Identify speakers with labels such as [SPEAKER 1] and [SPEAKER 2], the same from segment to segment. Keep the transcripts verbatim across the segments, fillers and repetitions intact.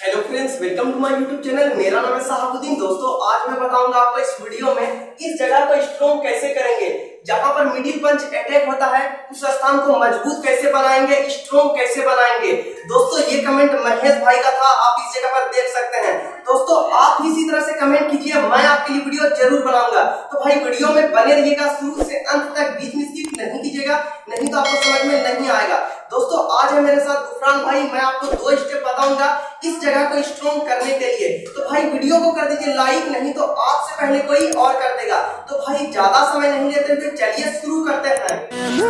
[SPEAKER 1] Hello friends, welcome to my YouTube channel. मेरा नाम है साहबुद्दीन। दोस्तों, आज मैं बताऊंगा आपको इस वीडियो में इस जगह को स्ट्रॉन्ग कैसे करेंगे, जहां पर मिडिल पंच अटैक होता है उस स्थान को मजबूत कैसे बनाएंगे, स्ट्रॉन्ग कैसे बनाएंगे। दोस्तों, ये कमेंट महेश भाई का था, आप इस जगह पर देख सकते हैं। दोस्तों, आप इसी तरह से कमेंट कीजिए, मैं आपके लिए वीडियो जरूर बनाऊंगा। तो भाई वीडियो में बने रहिएगा शुरू से अंत तक, बीच में स्किप नहीं कीजिएगा, नहीं तो आपको समझ में नहीं आएगा। दोस्तों, आज है मेरे साथ गुफरान भाई, मैं आपको दो स्टेप बताऊंगा इस जगह को स्ट्रॉन्ग करने के लिए। तो भाई वीडियो को कर दीजिए लाइक, नहीं तो आपसे पहले कोई और कर देगा। तो भाई ज्यादा समय नहीं लेते हुए चलिए शुरू करते हैं।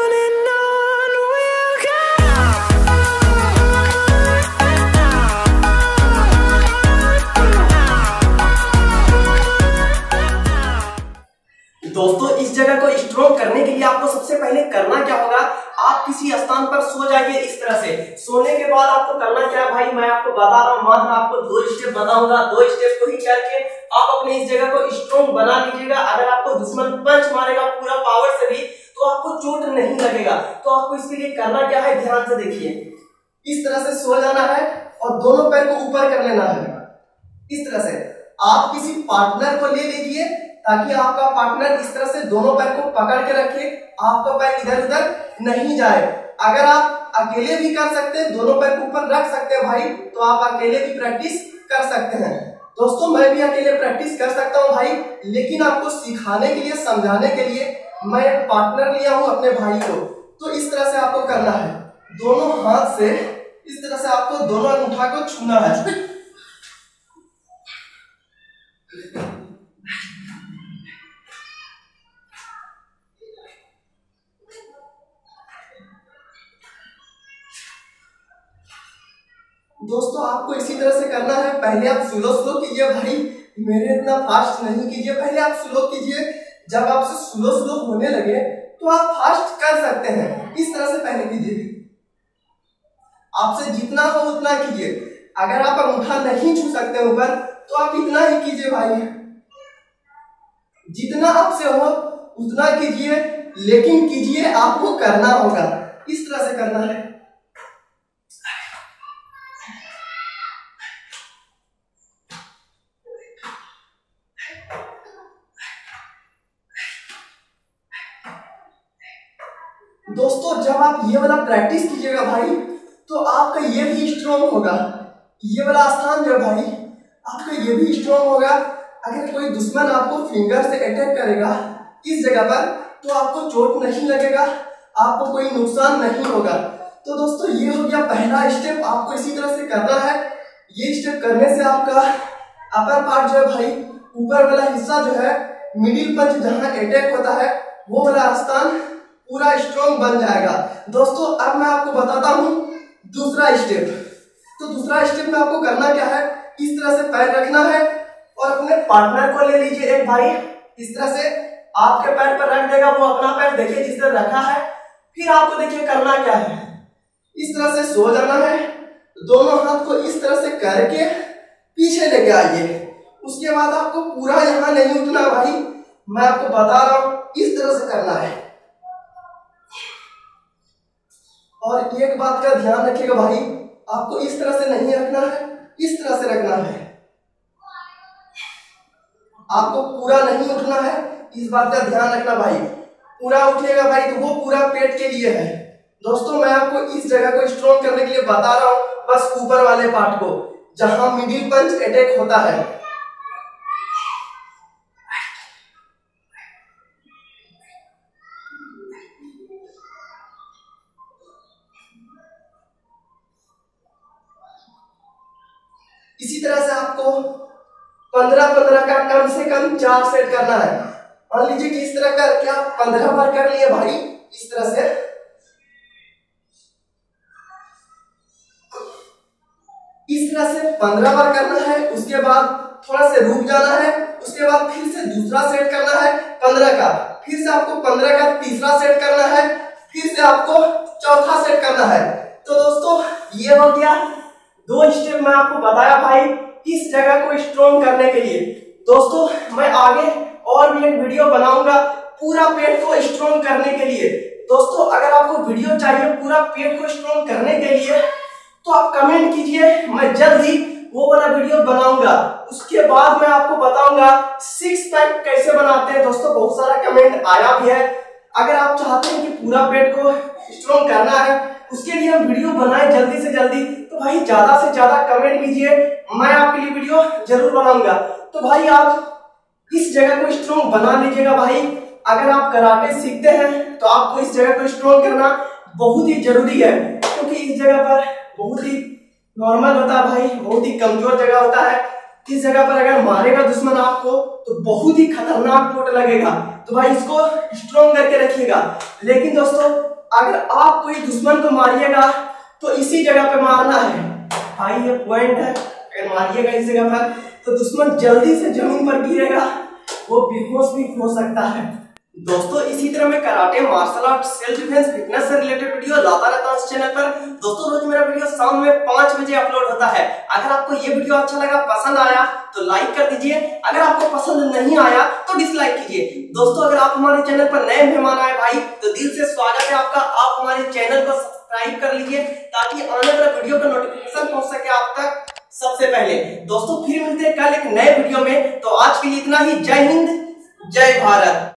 [SPEAKER 1] दोस्तों, इस जगह को स्ट्रॉन्ग करने के लिए आपको सबसे पहले करना क्या होगा, आप किसी स्थान पर सो जाइए इस तरह से। सोने के बाद आपको करना क्या है भाई, मैं आपको बता रहा हूं, मात्र आपको दो स्टेप बताऊंगा। दो स्टेप को ही करके आप अपने इस जगह को स्ट्रॉन्ग बना लीजिएगा। अगर आपको दुश्मन पंच मारेगा पूरा पावर से भी तो आपको चोट नहीं लगेगा। तो आपको इसके लिए करना क्या है, ध्यान से देखिए। इस तरह से सो जाना है और दोनों पैर को ऊपर कर लेना है। इस तरह से आप किसी पार्टनर को ले लीजिए ताकि आपका पार्टनर इस तरह से दोनों पैर को पकड़ के रखे, आपका पैर इधर उधर नहीं जाए। अगर आप अकेले भी कर सकते हैं, दोनों पैर को ऊपर रख सकते हैं भाई, तो आप अकेले भी प्रैक्टिस कर सकते हैं। दोस्तों, मैं भी अकेले प्रैक्टिस कर सकता हूं भाई, लेकिन आपको सिखाने के लिए, समझाने के लिए मैं एक पार्टनर लिया हूं अपने भाई को। तो इस तरह से आपको करना है, दोनों हाथ से इस तरह से आपको दोनों अंगूठा को छूना है। दोस्तों, आपको इसी तरह से करना है। पहले आप स्लो स्लो कीजिए भाई, मेरे इतना फास्ट नहीं कीजिए, पहले आप स्लो कीजिए। जब आपसे स्लो स्लो होने लगे तो आप फास्ट कर सकते हैं। इस तरह से पहले कीजिए, आपसे जितना हो उतना कीजिए। अगर आप अंगूठा नहीं छू सकते ऊपर तो आप इतना ही कीजिए भाई, जितना आपसे हो उतना कीजिए, लेकिन कीजिए, आपको करना होगा। इस तरह से करना है। दोस्तों, जब आप ये वाला प्रैक्टिस कीजिएगा भाई तो आपका ये भी स्ट्रॉन्ग होगा। ये वाला स्थान जो भाई आपका ये भी स्ट्रॉन्ग होगा। अगर कोई दुश्मन आपको फिंगर से अटैक करेगा इस जगह पर तो आपको चोट नहीं लगेगा, आपको कोई नुकसान नहीं होगा। तो दोस्तों, ये हो गया पहला स्टेप। आपको इसी तरह से करना है। ये स्टेप करने से आपका अपर पार्ट जो है भाई, ऊपर वाला हिस्सा जो है, मिडिल पंच जहां अटैक होता है वो वाला स्थान पूरा स्ट्रॉन्ग बन जाएगा। दोस्तों, अब मैं आपको बताता हूं दूसरा स्टेप। तो दूसरा स्टेप में आपको करना क्या है, इस तरह से पैर रखना है और अपने पार्टनर को ले लीजिए एक भाई। इस तरह से आपके पैर पर रख देगा, वो अपना पैर देखिए जिस तरह रखा है। फिर आपको देखिए करना क्या है, इस तरह से सो जाना है, दोनों हाथ को इस तरह से करके पीछे लेके आइए। उसके बाद आपको पूरा यहां नहीं उठना भाई, मैं आपको बता रहा हूं, इस तरह से करना है। और एक बात का ध्यान रखिएगा भाई, आपको इस तरह से नहीं रखना है, इस तरह से रखना है। आपको पूरा नहीं उठना है, इस बात का ध्यान रखना भाई। पूरा उठिएगा भाई तो वो पूरा पेट के लिए है। दोस्तों, मैं आपको इस जगह को स्ट्रॉन्ग करने के लिए बता रहा हूं, बस ऊपर वाले पार्ट को जहां मिडिल पंच अटैक होता है। इसी तरह से आपको पंद्रह पंद्रह का कम से कम चार सेट करना है। मान लीजिए कि इस तरह कर क्या पंद्रह बार कर लिए भाई, इस तरह से इस तरह से पंद्रह बार करना है। उसके बाद थोड़ा से रुक जाना है, उसके बाद फिर से दूसरा सेट करना है पंद्रह का, फिर से आपको पंद्रह का तीसरा सेट करना है, फिर से आपको चौथा सेट करना है। तो दोस्तों, ये हो गया दो स्टेप मैं आपको बताया भाई इस जगह को स्ट्रॉन्ग करने के लिए। दोस्तों, मैं आगे और भी एक वीडियो बनाऊंगा पूरा पेट को स्ट्रॉन्ग करने के लिए। दोस्तों, अगर आपको वीडियो चाहिए पूरा पेट को स्ट्रॉन्ग करने के लिए तो आप कमेंट कीजिए, मैं जल्द ही वो वाला वीडियो बनाऊंगा। उसके बाद मैं आपको बताऊंगा सिक्स पैक कैसे बनाते हैं। दोस्तों बहुत सारा कमेंट आया भी है, अगर आप चाहते हैं कि पूरा पेट को स्ट्रॉन्ग करना है, उसके लिए हम वीडियो बनाए जल्दी से जल्दी, तो भाई ज्यादा से ज्यादा कमेंट कीजिए, मैं आपके लिए वीडियो जरूर बनाऊंगा। तो भाई आप इस जगह को स्ट्रॉन्ग बना लीजिएगा। भाई अगर आप कराटे सीखते हैं तो आपको इस जगह को स्ट्रॉन्ग करना बहुत ही जरूरी है, क्योंकि इस जगह पर बहुत ही नॉर्मल होता है भाई, बहुत ही कमजोर जगह होता है। इस जगह पर अगर मारेगा दुश्मन आपको तो बहुत ही खतरनाक चोट लगेगा, तो भाई इसको स्ट्रॉन्ग करके रखिएगा। लेकिन दोस्तों अगर आप कोई दुश्मन को मारिएगा तो इसी जगह पे मारना है भाई, ये पॉइंट है। अगर मारिएगा इस जगह पर तो दुश्मन जल्दी से जमीन पर गिरेगा, वो बेहोश भी हो सकता है। दोस्तों इसी तरह मैं karate, martial art, self defence, fitness से रिलेटेड वीडियो लाता रहता हूँ इस चैनल पर। दोस्तों रोज मेरा वीडियो शाम में पांच बजे अपलोड होता है। अगर आपको ये वीडियो अच्छा लगा, पसंद आया तो लाइक कर दीजिए, अगर आपको पसंद नहीं आया तो डिसलाइक कीजिए। दोस्तों अगर आप हमारे चैनल पर नए मेहमान आए भाई तो दिल से स्वागत है आपका, आप हमारे चैनल को सब्सक्राइब कर लीजिए ताकि आने वाले वीडियो का नोटिफिकेशन पहुंच सके आप तक सबसे पहले। दोस्तों फिर मिलते हैं कल एक नए वीडियो में, तो आज के लिए इतना ही। जय हिंद, जय भारत।